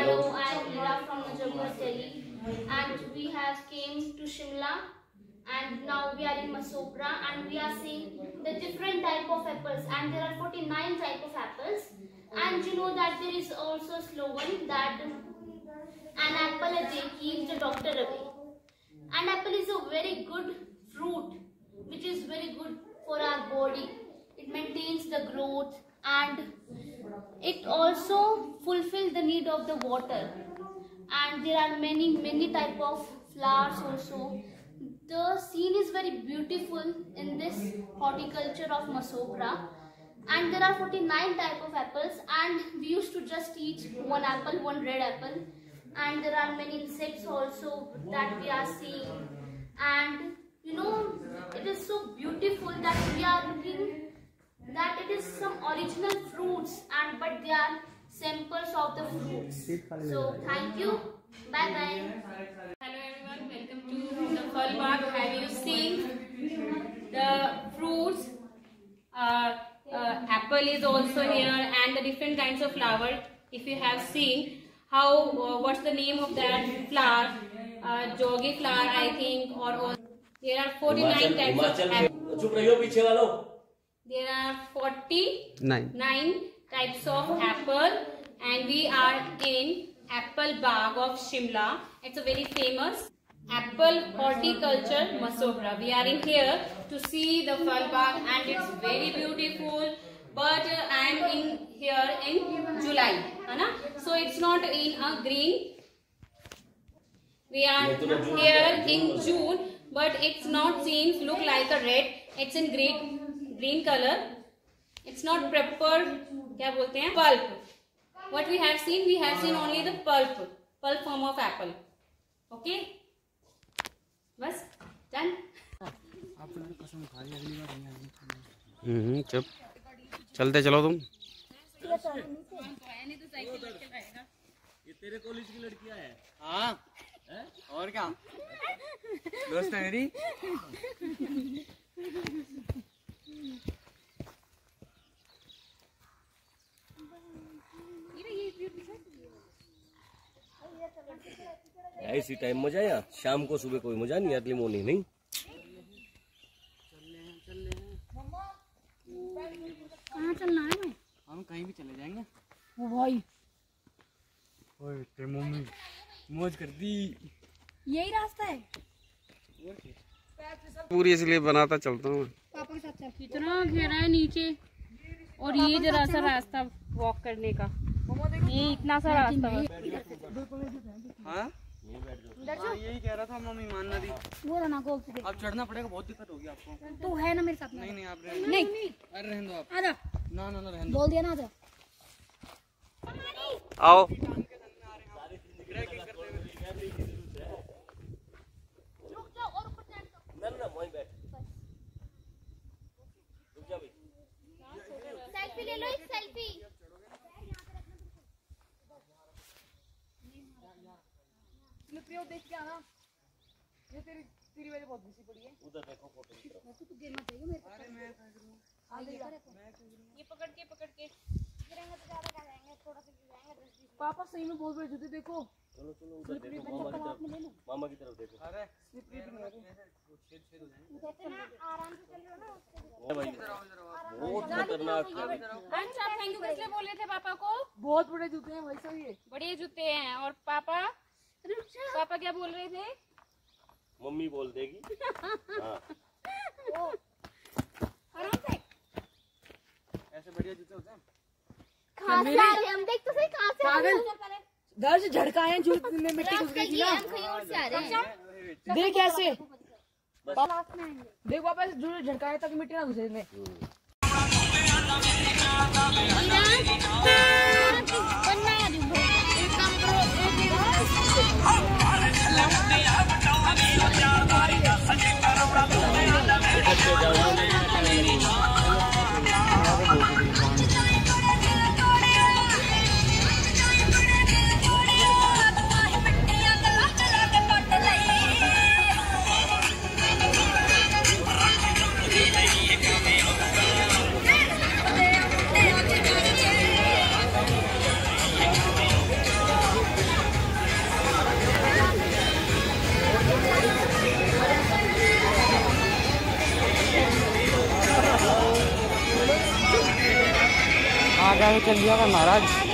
Hello, I am Mira from Najamgarh, Delhi, and we have came to Shimla, and now we are in Masopra, and we are seeing the different type of apples, and there are 49 type of apples, and you know that there is also a slogan that an apple a day keeps the doctor away. And apple is a very good fruit, which is very good for our body. It maintains the growth and it also fulfills the need of the water. And there are many type of flowers also. The scene is very beautiful in this horticulture of Masopra. And there are 49 type of apples, and we used to just eat one apple, one red apple. And there are many insects also that we are seeing, and you know, it is so beautiful that we are looking that it is some original fruits, and but they are samples of the fruits. So thank you, bye bye. Hello everyone, welcome to the Phal Bagh. Have you seen the fruits? Apple is also here, and the different kinds of flower. If you have seen how what's the name of that flower? Jogi flower, I think, or there are 49 types of apple. There are 49 types of apple, and we are in Apple Bagh of Shimla. It's a very famous apple horticulture Masopra. We are in here to see the Phal Bagh, and it's very beautiful. But I am in here in July, so it's not in a green. We are here in June, but it's not seems look like a red. It's in green color. It's not proper. क्या बोलते हैं? Pulp. What we have seen only the pulp form of apple. Okay? बस done. चुप चलते चलो तुम। ये तेरे कॉलेज की लड़कियां हैं? हाँ और क्या दोस्त है मेरी। इसी टाइम मजा है, शाम को सुबह कोई मजा नहीं, अर्ली मॉर्निंग नहीं। कहाँ चलना है? हम कहीं भी चले जाएंगे। ओ भाई, ओए ते मम्मी मौज कर दी। यही रास्ता है पूरी, इसलिए बनाता चलता हूँ। पापा के साथ चल। कितना घेरा है नीचे, और ये जरा सा रास्ता वॉक करने का, ये इतना सा रास्ता है। हाँ यही कह रहा था मम्मी, मानना दी। वो रहना गोल से। अब चढ़ना पड़ेगा, बहुत दिक्कत होगी आपको। तू है ना मेरे साथ? नहीं आप नहीं अरे रहने दो आप। आजा। ना रहने दो। बोल दिया ना, आजा। आओ सेल्फी ले लो, एक सेल्फी। देख के आना, ये तेरी वजह बहुत घुसी पड़ी है। उधर देखो फोटो की तरफ। तू गिरना चाहिए मेरे को। अरे मैं ये पकड़ के गिरेंगे तो ज्यादा क्या जाएंगे, थोड़ा सा गिरेंगे। पापा सही में बहुत बड़े जूते देखो। चलो उधर देखो, मामा की तरफ देखो। अरे आराम से चल रहे हो ना। भाई बहुत खतरनाक है। अच्छा, थैंक यू किसलिए बोल रहे थे पापा को? बहुत बड़े जूते हैं वैसे ही, बड़े जूते हैं। और पापा क्या बोल रहे थे? मम्मी बोल देगी। हाँ। ऐसे बढ़िया जूते होते हैं। कहाँ से आ रहे हम? देख तो सही कहाँ से आ रहे हैं। घर से झड़काए हैं, जूते में मिट्टी घुस गई थी ना। कहीं और से आ रहे हैं। देख ऐसे, लास्ट में आएंगे। देख वापस जूते झड़काए ताकि मिट्टी ना घुसे इसमें। चल दिया महाराज।